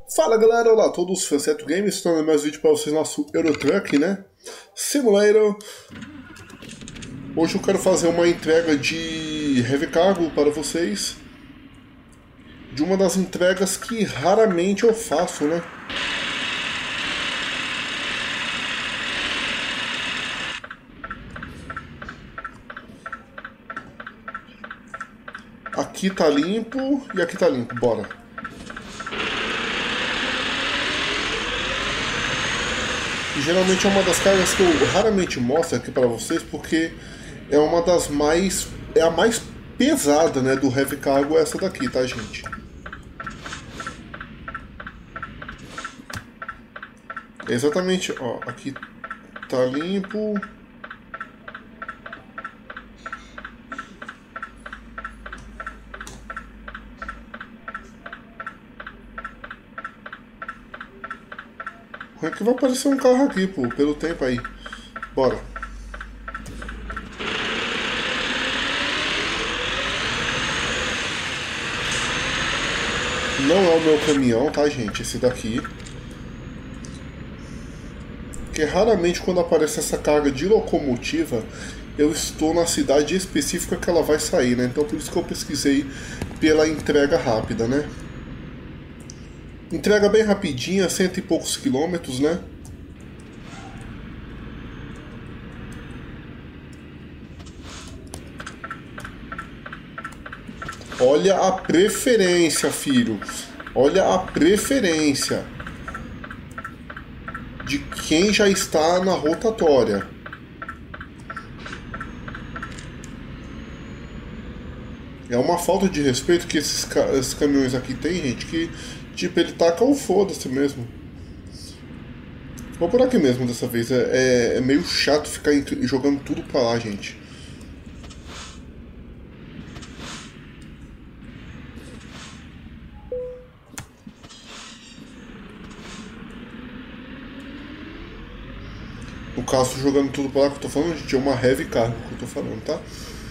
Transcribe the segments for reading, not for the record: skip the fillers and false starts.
Fala galera, olá a todos, Fanceto Games, estou dando mais vídeo para vocês, nosso Eurotruck, né? Simulator. Hoje eu quero fazer uma entrega de Heavy Cargo para vocês. De uma das entregas que raramente eu faço, né? Aqui tá limpo e aqui tá limpo, bora. E geralmente é uma das cargas que eu raramente mostro aqui para vocês, porque é uma das mais... é a mais pesada, né, do Heavy Cargo, essa daqui, tá, gente? Exatamente, ó, aqui tá limpo. É que vai aparecer um carro aqui, pô, pelo tempo aí. Bora. Não é o meu caminhão, tá, gente? Esse daqui. Porque raramente quando aparece essa carga de locomotiva, eu estou na cidade específica que ela vai sair, né? Então por isso que eu pesquisei pela entrega rápida, né? Entrega bem rapidinha, 100 e poucos quilômetros, né? Olha a preferência, filho. Olha a preferência de quem já está na rotatória. É uma falta de respeito que esses caminhões aqui tem, gente, que tipo, ele taca o foda-se mesmo. Vou por aqui mesmo dessa vez. É meio chato ficar jogando tudo pra lá, gente. No caso, jogando tudo pra lá que eu tô falando, gente, é uma Heavy Cargo que eu tô falando, tá?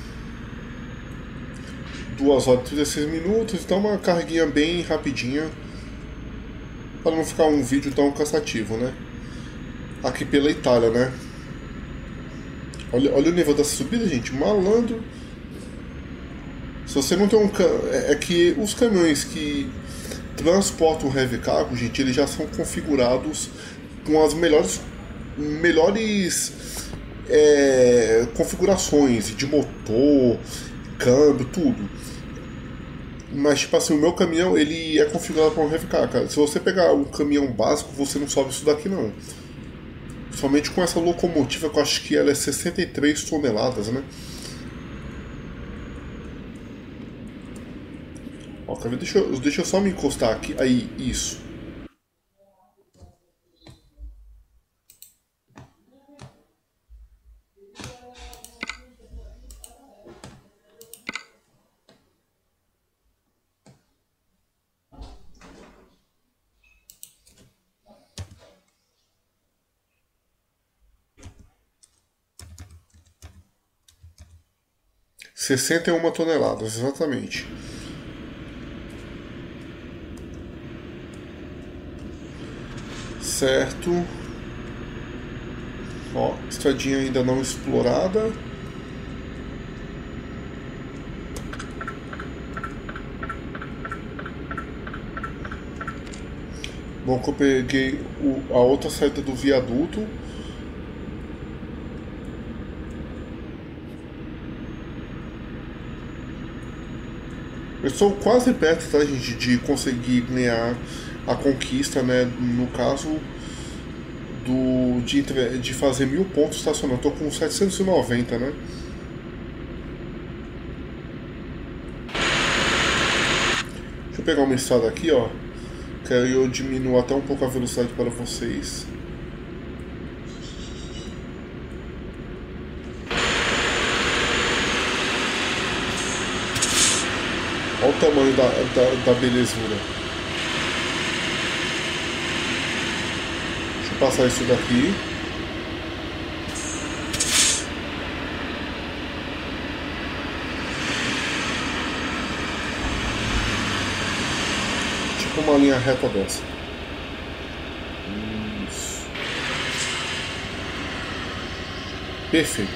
2 horas e 36 minutos, então uma carguinha bem rapidinha. Para não ficar um vídeo tão cansativo, né? Aqui pela Itália, né? Olha o nível dessa subida, gente. Malandro. Se você não tem um... É que os caminhões que transportam Heavy Cargo, gente, eles já são configurados com as melhores configurações de motor, câmbio, tudo. Mas, tipo assim, o meu caminhão, ele é configurado para um Heavy Cargo, cara. Se você pegar um caminhão básico, você não sobe isso daqui, não. Somente com essa locomotiva, que eu acho que ela é 63 toneladas, né? Ó, cara, deixa eu só me encostar aqui. Aí, isso. Sessenta e uma toneladas, exatamente. Certo. Ó, estradinha ainda não explorada. Bom que eu peguei a outra saída do viaduto. Eu estou quase perto, tá, gente, de conseguir ganhar a conquista, né? No caso de fazer 1000 pontos estacionando. Estou com 790, né? Deixa eu pegar uma estrada aqui, ó. Que aí eu diminuo até um pouco a velocidade para vocês. Olha o tamanho da belezura. Deixa eu passar isso daqui. Tipo uma linha reta dessa. Isso. Perfeito.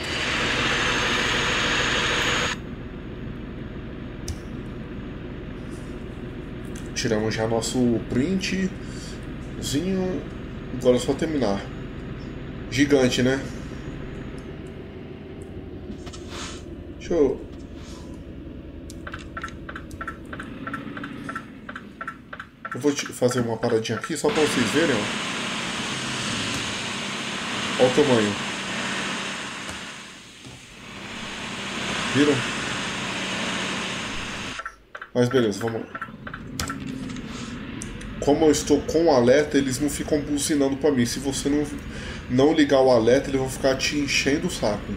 Tiramos já nosso printzinho. Agora é só terminar. Gigante, né? Deixa eu... Eu vou fazer uma paradinha aqui só pra vocês verem, ó. Olha o tamanho. Viram? Mas beleza, vamos lá. Como eu estou com o alerta, eles não ficam buzinando pra mim. Se você não ligar o alerta, eles vão ficar te enchendo o saco.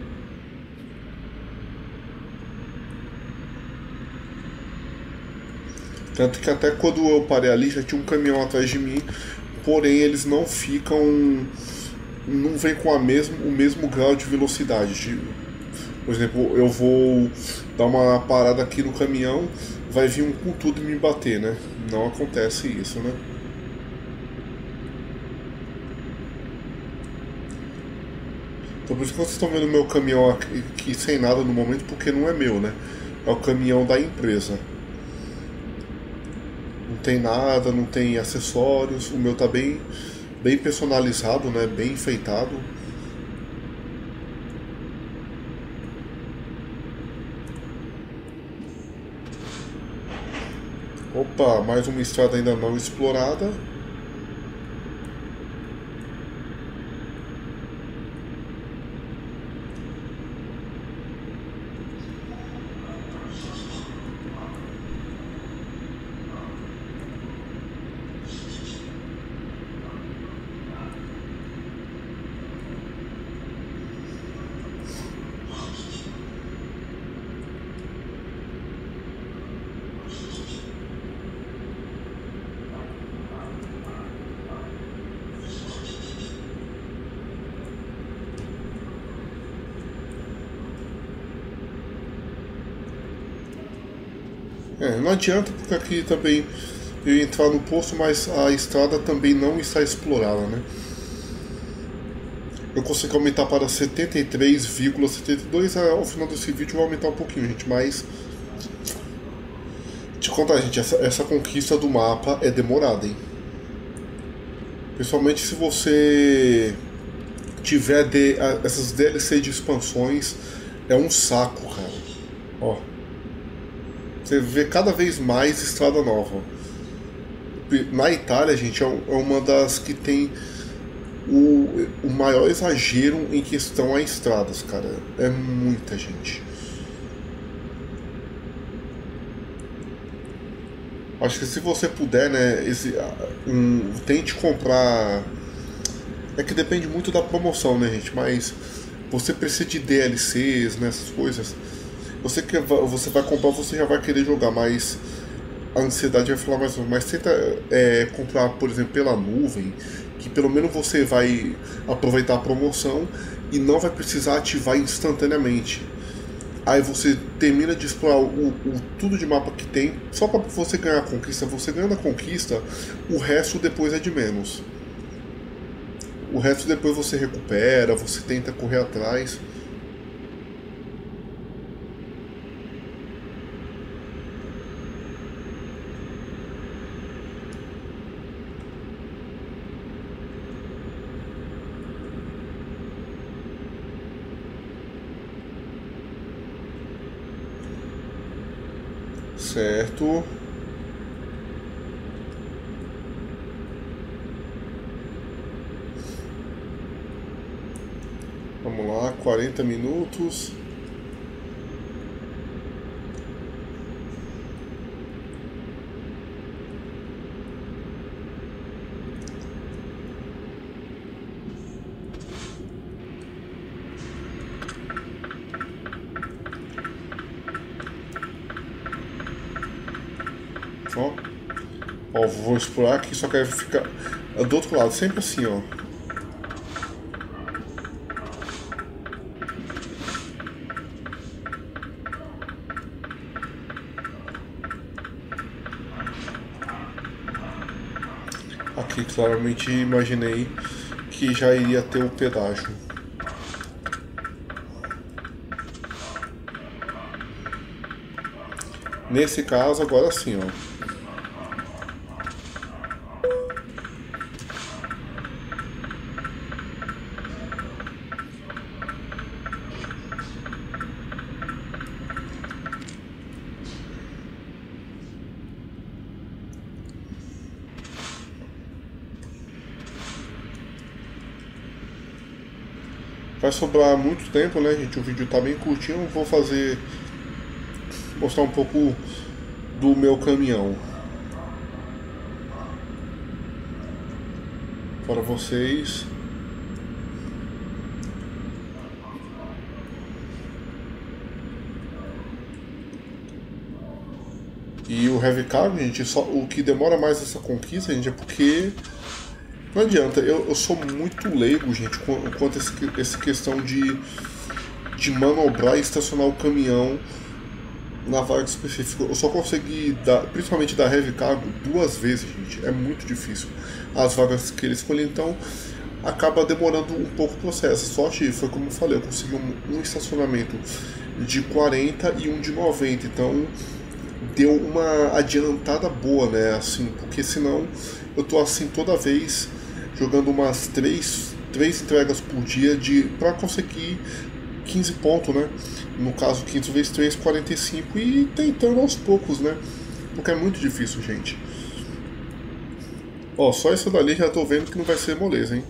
Tanto que até quando eu parei ali, já tinha um caminhão atrás de mim. Porém, eles não ficam... Não vem com o mesmo grau de velocidade. Por exemplo, eu vou dar uma parada aqui no caminhão, vai vir um com tudo e me bater, né? Não acontece isso, né? Então por isso que vocês estão vendo o meu caminhão aqui sem nada no momento, porque não é meu, né? É o caminhão da empresa. Não tem nada, não tem acessórios, o meu tá bem personalizado, né? Bem enfeitado. Opa, mais uma estrada ainda não explorada. Não adianta, porque aqui também eu ia entrar no posto, mas a estrada também não está explorada, né? Eu consigo aumentar para 73,72. Ao final desse vídeo eu vou aumentar um pouquinho, gente, mas... Te contar, gente, essa conquista do mapa é demorada, hein? Principalmente se você tiver essas DLC de expansões, é um saco, cara. Ó. Você vê cada vez mais estrada nova. Na Itália, gente, é uma das que tem o maior exagero em questão a estradas, cara. É muita gente. Acho que se você puder, né, tente comprar... É que depende muito da promoção, né, gente? Mas você precisa de DLCs, né, essas coisas... Você vai comprar, você já vai querer jogar, mas a ansiedade vai falar mais ou menos. Mas tenta comprar, por exemplo, pela nuvem, que pelo menos você vai aproveitar a promoção e não vai precisar ativar instantaneamente. Aí você termina de explorar tudo de mapa que tem, só para você ganhar a conquista. Você ganhando a conquista, o resto depois é de menos. O resto depois você recupera, você tenta correr atrás. Certo. Vamos lá, 40 minutos. Ó, vou explorar aqui, só que ficar do outro lado, sempre assim, ó. Aqui claramente imaginei que já iria ter o pedágio. Nesse caso, agora sim, ó. Vai sobrar muito tempo, né, gente? O vídeo tá bem curtinho. Vou mostrar um pouco do meu caminhão para vocês. E o Heavy Cargo, gente, só, o que demora mais essa conquista, gente, é porque não adianta. Eu sou muito leigo, gente, quanto a essa questão de manobrar e estacionar o caminhão na vaga específica. Eu só consegui dar, principalmente da Heavy Cargo, 2 vezes, gente. É muito difícil as vagas que ele escolhe, então acaba demorando um pouco o processo. A sorte foi como eu falei, eu consegui um estacionamento de 40 e um de 90, então deu uma adiantada boa, né? Assim, porque senão eu tô assim toda vez jogando umas três entregas por dia para conseguir 15 pontos, né? No caso, 15 vezes 3, 45 e tentando aos poucos, né? Porque é muito difícil, gente. Ó, só isso dali já tô vendo que não vai ser moleza, hein?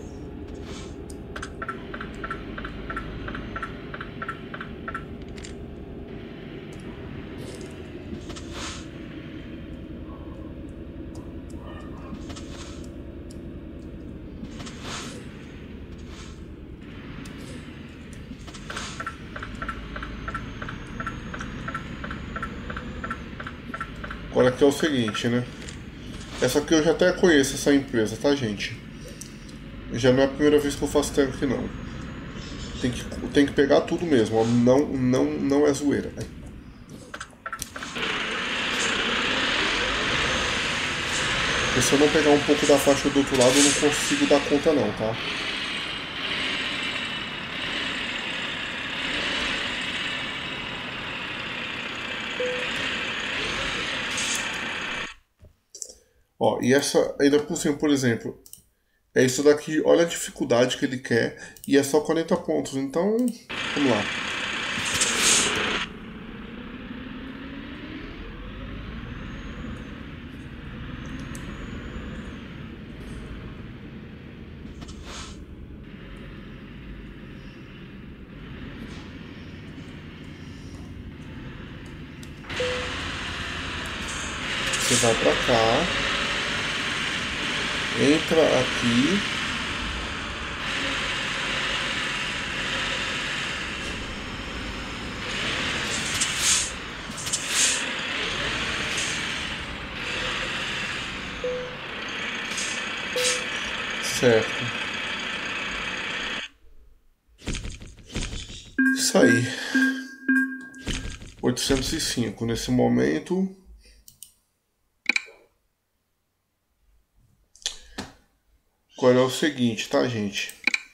Agora aqui é o seguinte, né? Essa aqui eu já até conheço, essa empresa, tá, gente? Já não é a primeira vez que eu faço tanque, não. Tem que pegar tudo mesmo, ó. Não é zoeira. Porque se eu não pegar um pouco da faixa do outro lado, eu não consigo dar conta não, tá? Ó, e essa, ainda por cima, por exemplo, é isso daqui, olha a dificuldade que ele quer, e é só 40 pontos, então, vamos lá. Você vai pra cá, entra aqui, certo. Isso aí. 805 nesse momento. Agora é o seguinte, tá, gente?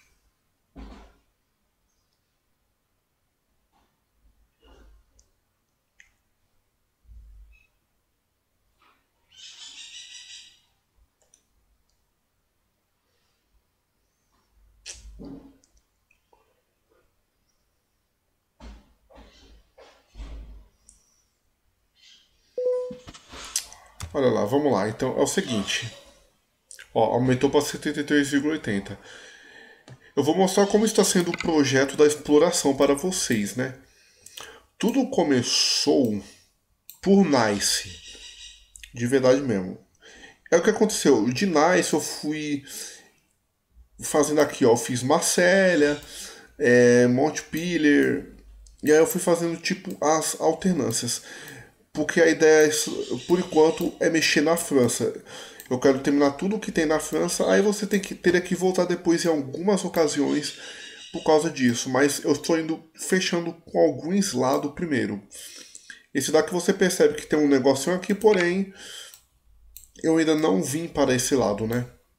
Olha lá, vamos lá. Então é o seguinte. Ó, aumentou para 73,80. Eu vou mostrar como está sendo o projeto da exploração para vocês, né? Tudo começou por Nice, de verdade mesmo. É o que aconteceu. De Nice eu fui fazendo aqui, ó. Eu fiz Marselha, Montpellier, e aí eu fui fazendo tipo as alternâncias. Porque a ideia, por enquanto, é mexer na França. Eu quero terminar tudo que tem na França, aí você teria que voltar depois em algumas ocasiões por causa disso. Mas eu estou indo fechando com alguns lados primeiro. Esse daqui você percebe que tem um negocinho aqui, porém eu ainda não vim para esse lado, né?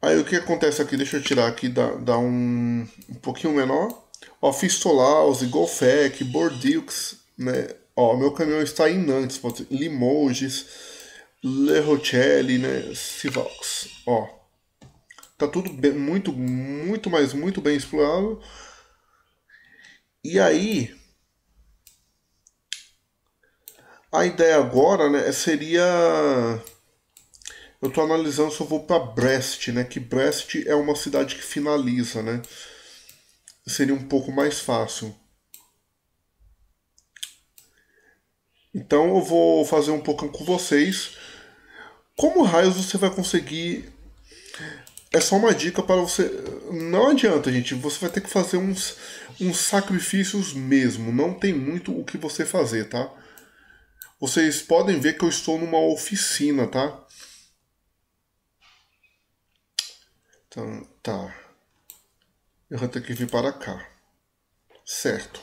Aí o que acontece aqui, deixa eu tirar aqui, dá um pouquinho menor. Ó, Fistolaus, Golfec, Bordeaux, né? Ó, meu caminhão está em Nantes, Limoges, Le Rochelle, né? Sivox. Ó, tá tudo bem, muito bem explorado. E aí, a ideia agora, né, seria... Eu tô analisando se eu vou para Brest, né? Que Brest é uma cidade que finaliza, né? Seria um pouco mais fácil. Então eu vou fazer um pouco com vocês. Como raios você vai conseguir... É só uma dica para você... Não adianta, gente. Você vai ter que fazer uns sacrifícios mesmo. Não tem muito o que você fazer, tá? Vocês podem ver que eu estou numa oficina, tá? Então, tá. Eu vou ter que vir para cá. Certo.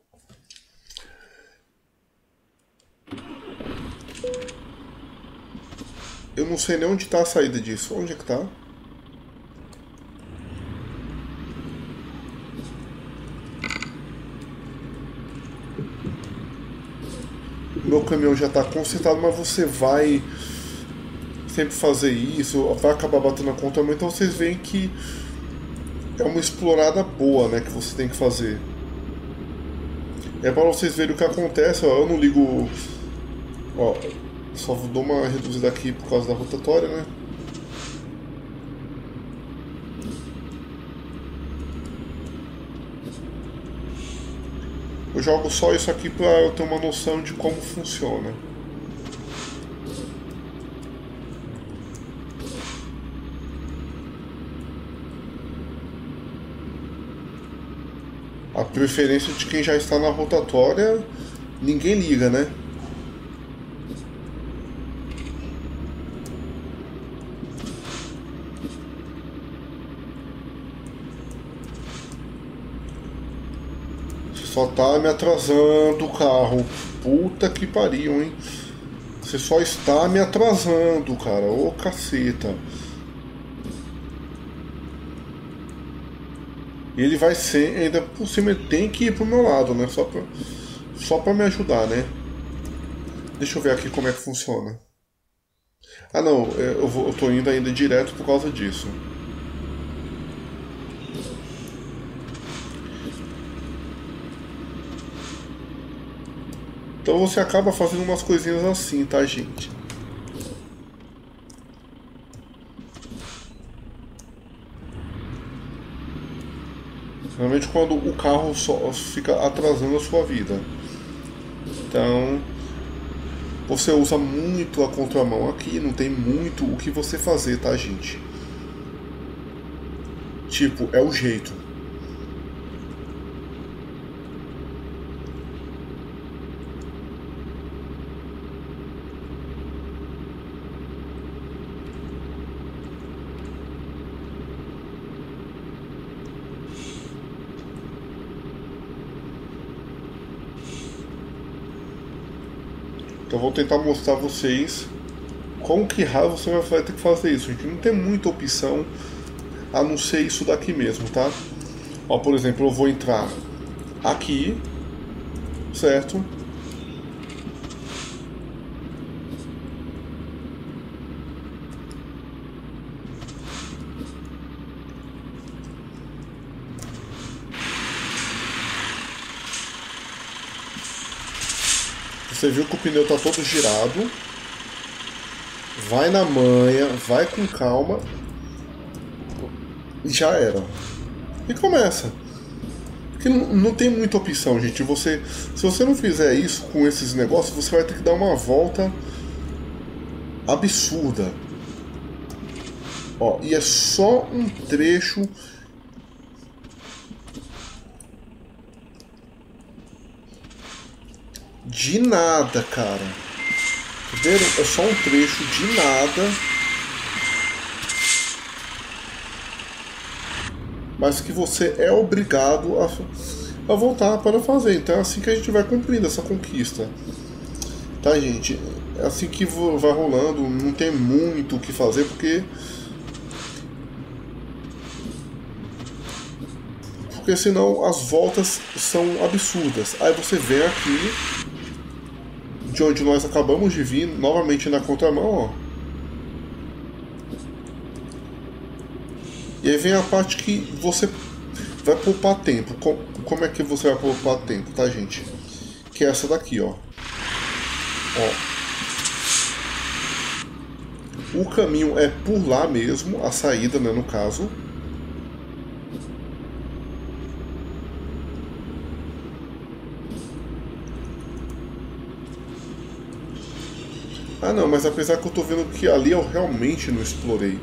Eu não sei nem onde está a saída disso. Onde é que tá? Meu caminhão já está consertado, mas você vai sempre fazer isso, vai acabar batendo a conta, então vocês veem que é uma explorada boa, né, que você tem que fazer. É para vocês verem o que acontece, ó, eu não ligo, ó, só dou uma reduzida aqui por causa da rotatória, né. Eu jogo só isso aqui para eu ter uma noção de como funciona. A preferência de quem já está na rotatória, ninguém liga, né? Só tá me atrasando o carro. Puta que pariu, hein? Você só está me atrasando, cara. Ô caceta. E ele vai ser, ainda por cima, ele tem que ir pro meu lado, né? Só pra me ajudar, né? Deixa eu ver aqui como é que funciona. Ah, não, eu tô indo ainda direto por causa disso. Então você acaba fazendo umas coisinhas assim, tá, gente? Realmente quando o carro só fica atrasando a sua vida. Então, você usa muito a contramão aqui, não tem muito o que você fazer, tá, gente? Tipo, é o jeito. Então, eu vou tentar mostrar a vocês como que raio você vai ter que fazer isso. A gente não tem muita opção a não ser isso daqui mesmo, tá? Ó, por exemplo, eu vou entrar aqui, certo? Você viu que o pneu tá todo girado. Vai na manha, vai com calma. E já era. E começa. Porque não tem muita opção, gente. Se você não fizer isso com esses negócios, você vai ter que dar uma volta absurda. Ó, e é só um trecho. De nada, cara. Viram? É só um trecho de nada. Mas que você é obrigado a voltar para fazer. Então é assim que a gente vai cumprindo essa conquista. Tá, gente? É assim que vai rolando. Não tem muito o que fazer, porque porque senão as voltas são absurdas. Aí você vem aqui, de onde nós acabamos de vir, novamente na contramão, ó. E aí vem a parte que você vai poupar tempo. Como é que você vai poupar tempo, tá, gente? Que é essa daqui, ó. O caminho é por lá mesmo, a saída, né, no caso. Ah não, mas apesar que eu tô vendo que ali eu realmente não explorei.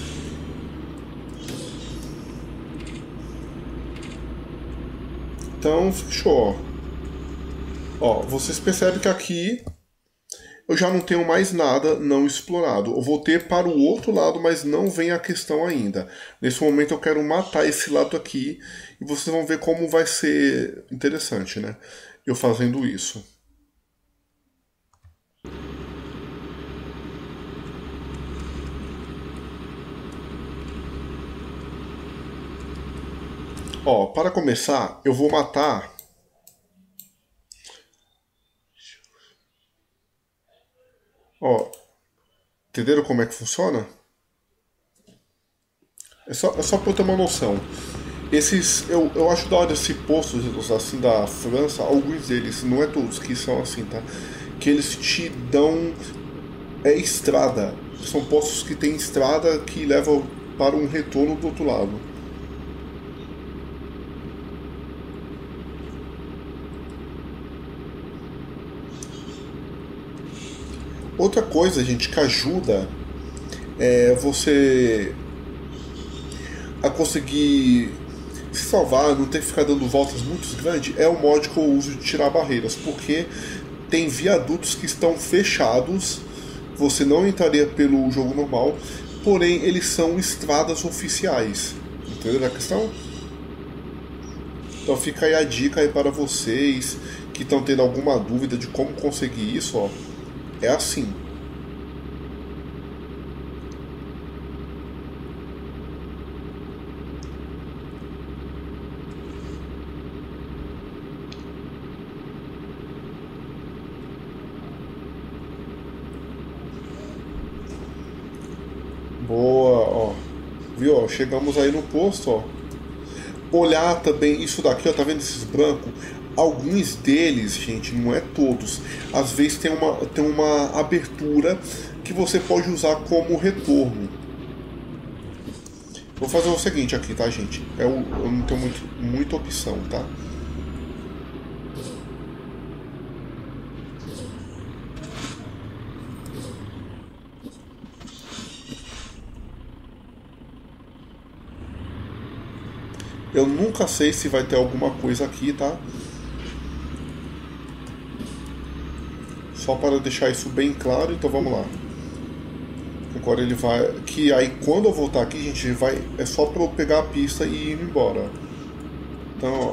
Então, fechou, ó. Vocês percebem que aqui eu já não tenho mais nada não explorado. Eu vou ter para o outro lado, mas não vem a questão ainda. Nesse momento eu quero matar esse lado aqui e vocês vão ver como vai ser interessante, né? Eu fazendo isso. Ó, para começar, eu vou matar... Ó, entenderam como é que funciona? É só para eu ter uma noção. Eu acho da hora esse postos assim da França, alguns deles, não é todos que são assim, tá? Que eles te dão estrada. São postos que tem estrada que levam para um retorno do outro lado. Outra coisa, gente, que ajuda é você a conseguir se salvar, não ter que ficar dando voltas muito grandes, é o mod que eu uso de tirar barreiras, porque tem viadutos que estão fechados, você não entraria pelo jogo normal, porém eles são estradas oficiais. Entendeu a questão? Então fica aí a dica aí para vocês que estão tendo alguma dúvida de como conseguir isso, ó. É assim. Boa, ó. Viu, ó? Chegamos aí no posto, ó. Olhar também isso daqui, ó, tá vendo esses brancos? Alguns deles, gente, não é todos. Às vezes tem uma abertura que você pode usar como retorno. Vou fazer o seguinte aqui, tá, gente? Eu não tenho muita opção, tá? Eu nunca sei se vai ter alguma coisa aqui, tá? Só para deixar isso bem claro, então vamos lá. Agora ele vai... Que aí quando eu voltar aqui, gente, vai... É só para eu pegar a pista e ir embora. Então, ó...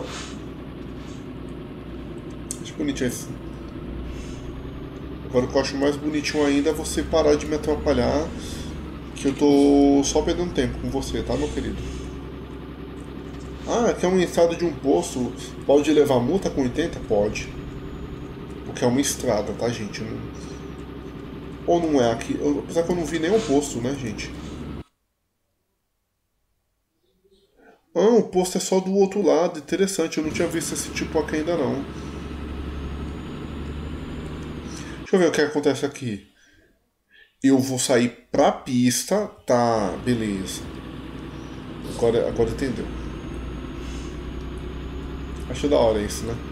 Acho bonitinho esse. Agora o que eu acho mais bonitinho ainda é você parar de me atrapalhar, que eu tô só perdendo tempo com você, tá, meu querido? Ah, aqui é uma estrada de um posto. Pode levar multa com 80? Pode. Porque é uma estrada, tá, gente? Não... Ou não é aqui? Apesar que eu não vi nenhum posto, né, gente? Ah, o posto é só do outro lado. Interessante, eu não tinha visto esse tipo aqui ainda não. Deixa eu ver o que acontece aqui. Eu vou sair pra pista. Tá, beleza. Agora entendeu. Acho da hora isso, né?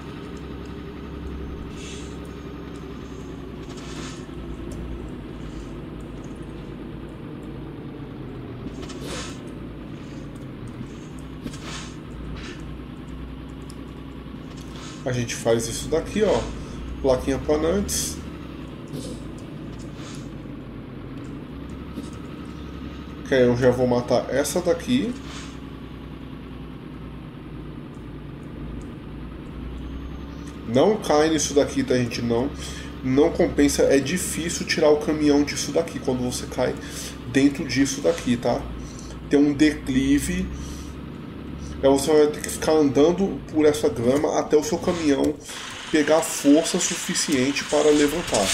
A gente faz isso daqui, ó. Plaquinha panantes. Que aí eu já vou matar essa daqui. Não cai nisso daqui, tá, gente? Não compensa. É difícil tirar o caminhão disso daqui quando você cai dentro disso daqui, tá? Tem um declive Aí você vai ter que ficar andando por essa grama até o seu caminhão pegar força suficiente para levantar.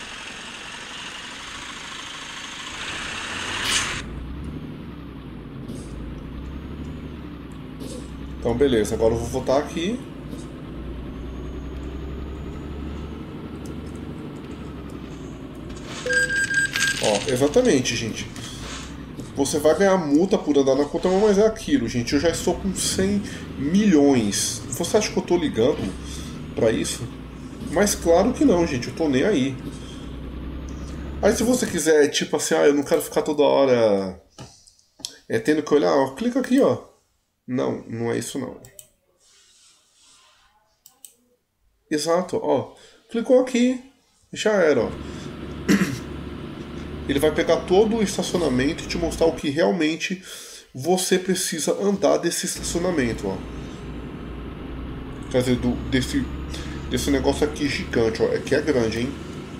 Então beleza, agora eu vou voltar aqui. Ó, exatamente, gente. Você vai ganhar multa por andar na contramão, mas é aquilo, gente. Eu já estou com 100 milhões. Você acha que eu tô ligando pra isso? Mas claro que não, gente. Eu tô nem aí. Aí se você quiser, tipo assim, eu não quero ficar toda hora tendo que olhar, ó, clica aqui, ó. Não, não é isso não. Exato, ó. Clicou aqui, já era, ó. Ele vai pegar todo o estacionamento e te mostrar o que realmente você precisa andar desse estacionamento, ó. Quer dizer, desse negócio aqui gigante, ó. É que é grande, hein?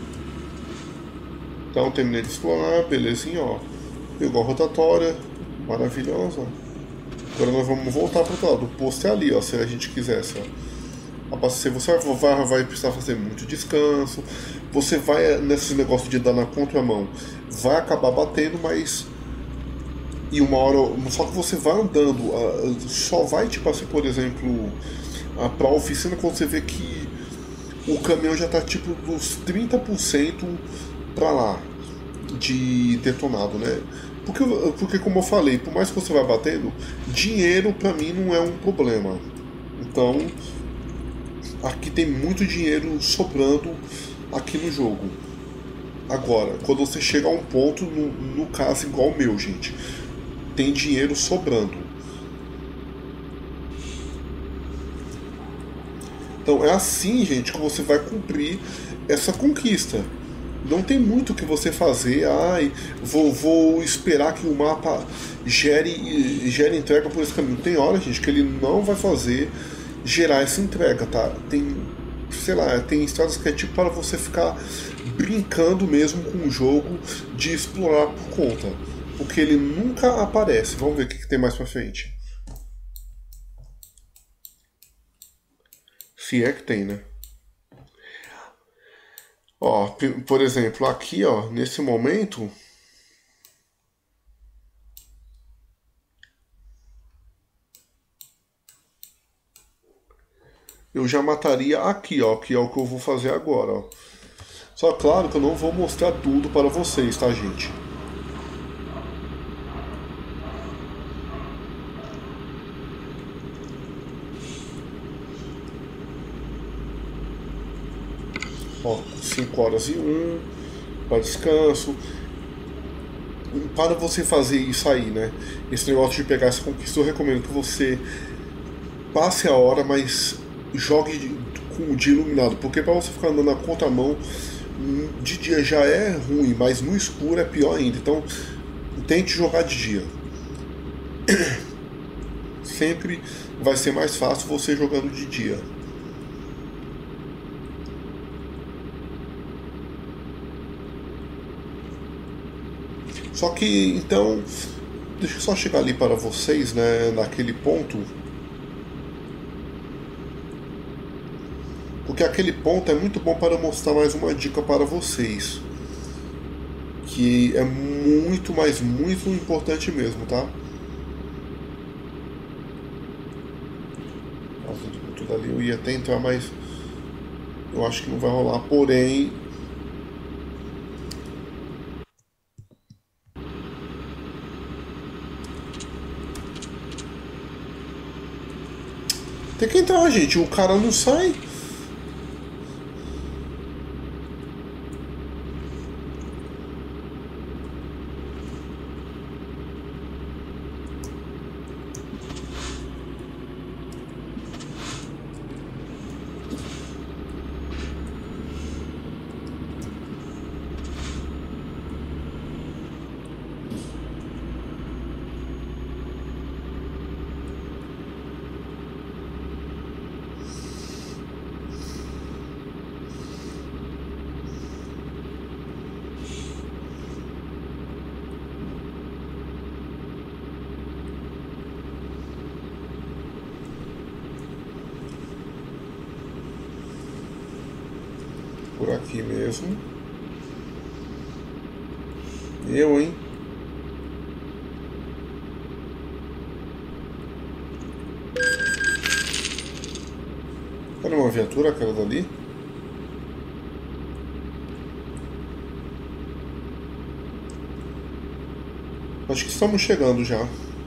Então terminei de explorar, belezinha, ó. Pegou a rotatória, maravilhosa. Agora nós vamos voltar para o outro lado. O posto é ali, ó, se a gente quisesse, ó. Abastecer, você vai precisar fazer muito descanso. Você vai, nesse negócio de dar na contramão, vai acabar batendo, mas... E uma hora... Só que você vai andando, só vai, tipo assim, por exemplo, pra oficina quando você vê que o caminhão já tá, tipo, dos 30% pra lá de detonado, né? Porque, como eu falei, por mais que você vá batendo, dinheiro pra mim não é um problema. Então, aqui tem muito dinheiro sobrando aqui no jogo. Agora, quando você chega a um ponto, no caso igual o meu, gente, tem dinheiro sobrando. Então é assim, gente, que você vai cumprir essa conquista. Não tem muito o que você fazer. Vou esperar que o mapa gere entrega por esse caminho. Tem hora, gente, que ele não vai fazer gerar essa entrega, tá? Tem, sei lá, tem estradas que é tipo para você ficar brincando mesmo com o jogo de explorar por conta. Porque ele nunca aparece. Vamos ver o que tem mais pra frente. Se é que tem, né? Ó, por exemplo, aqui, ó, nesse momento, eu já mataria aqui, ó, que é o que eu vou fazer agora, ó. Só claro que eu não vou mostrar tudo para vocês, tá, gente? Ó, 5 horas e 1 para descanso. Para você fazer isso aí, né? Esse negócio de pegar essa conquista, eu recomendo que você passe a hora, mas jogue com o dia iluminado. Porque para você ficar andando na contramão, de dia já é ruim, mas no escuro é pior ainda. Então, tente jogar de dia. Sempre vai ser mais fácil você jogando de dia. Só que, então, deixa eu só chegar ali para vocês, né, naquele ponto. Porque aquele ponto é muito bom para mostrar mais uma dica para vocês. Que é muito, mas muito importante mesmo, tá? Tudo ali eu ia até entrar, mas eu acho que não vai rolar. Porém, tem que entrar, gente. O cara não sai. por aqui mesmo. Eu, hein? Olha uma viatura, aquela dali. Acho que estamos chegando já.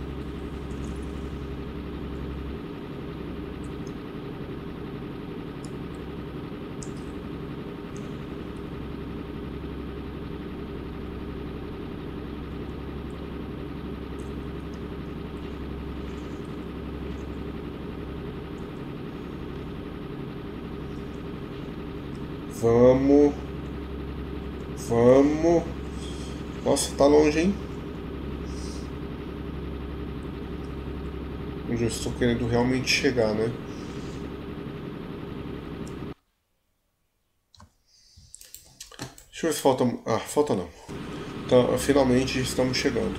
Vamos. Vamos. Nossa, tá longe, hein? Onde eu estou querendo realmente chegar, né? Deixa eu ver se falta... Ah, falta não. Então, finalmente estamos chegando.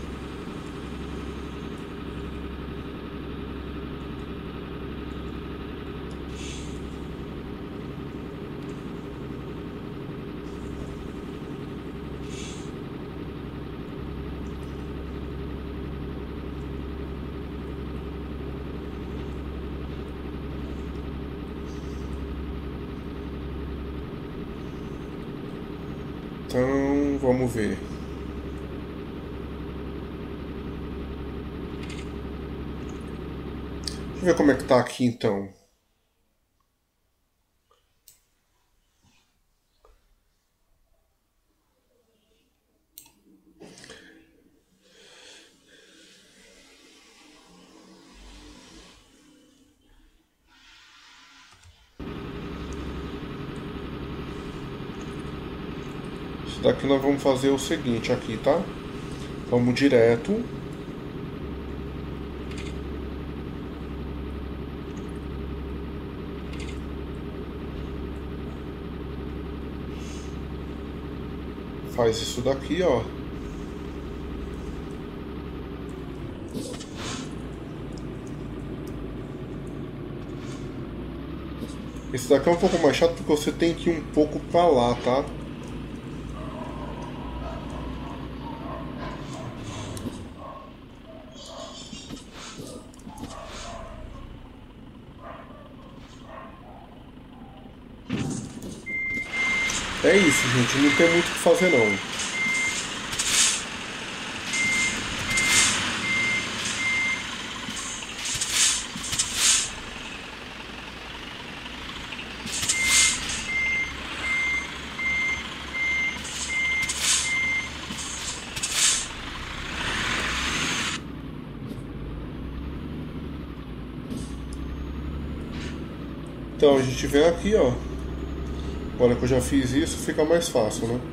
Então, vamos ver. Deixa eu ver como é que tá aqui então. Isso daqui nós vamos fazer o seguinte aqui, tá? Vamos direto. Faz isso daqui, ó. Esse daqui é um pouco mais chato porque você tem que ir um pouco pra lá, tá? É isso, gente. Não tem muito o que fazer, não. Então a gente vem aqui, ó. Agora que eu já fiz isso, fica mais fácil, né?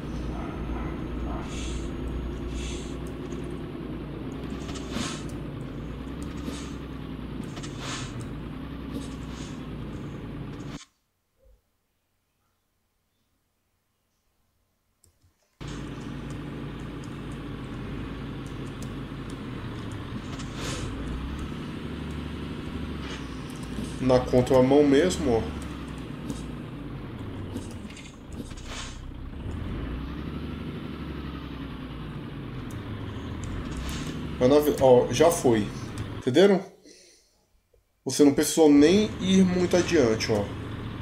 Na contramão mesmo, ó. Ó, já foi. Entenderam? Você não precisou nem ir muito adiante, ó.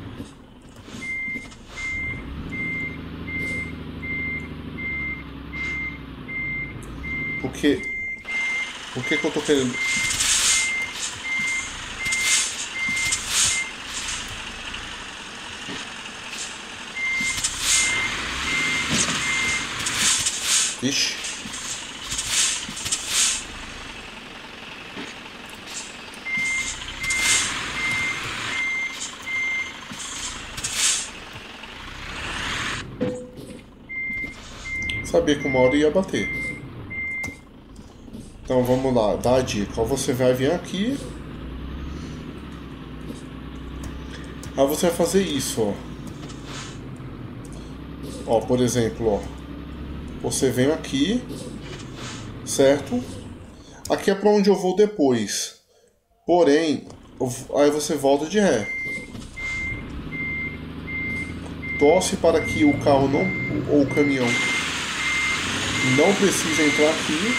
Porque... Por que eu tô querendo... Ixi. Sabia que uma hora ia bater. Então vamos lá, dá a dica. Ó, você vai vir aqui. Aí você vai fazer isso, ó. Ó, por exemplo, ó. Você vem aqui, certo? Aqui é para onde eu vou depois. Porém, aí você volta de ré. torce para que o carro não, ou o caminhão não precise entrar aqui.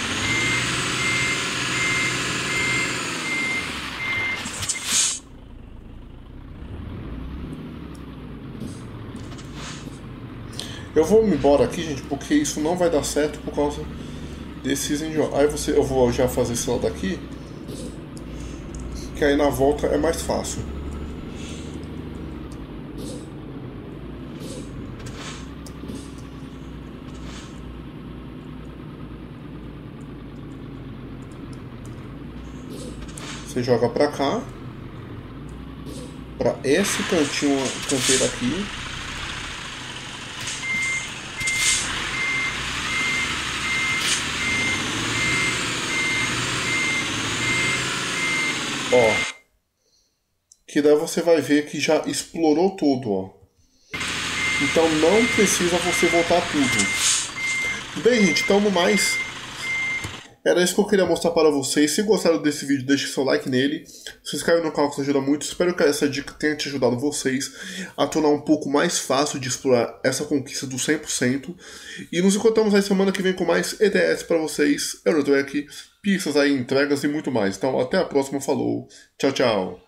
Eu vou me embora aqui, gente, porque isso não vai dar certo por causa desses enjoos. Aí eu vou já fazer esse lado aqui, que aí na volta é mais fácil. Você joga pra cá, pra esse canteiro aqui. Ó, que daí você vai ver que já explorou tudo, ó. Então não precisa você voltar tudo. Bem, gente, então no mais, era isso que eu queria mostrar para vocês. Se gostaram desse vídeo, deixe seu like nele. Se inscreve no canal que isso ajuda muito. Espero que essa dica tenha te ajudado vocês a tornar um pouco mais fácil de explorar essa conquista do 100%. E nos encontramos aí semana que vem com mais ETS para vocês, Eurotrack, pistas aí, entregas e muito mais. Então até a próxima, falou, tchau, tchau.